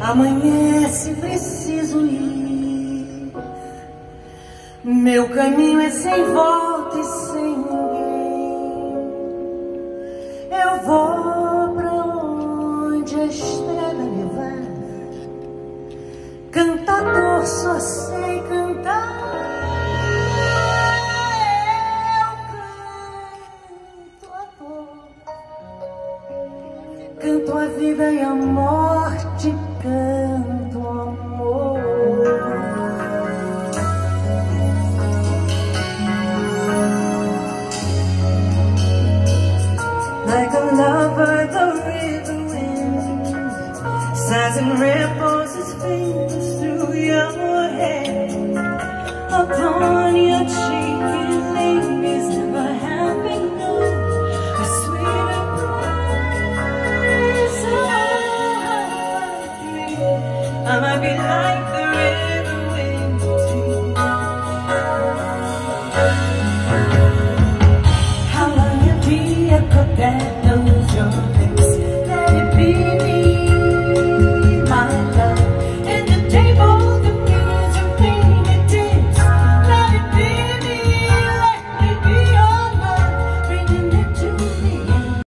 Amanhece, preciso ir. Meu caminho é sem volta e sem ninguém. Eu vou pra onde a estrada levar. Cantador, só sei cantar. Eu canto a dor, canto a vida e a morte. Canto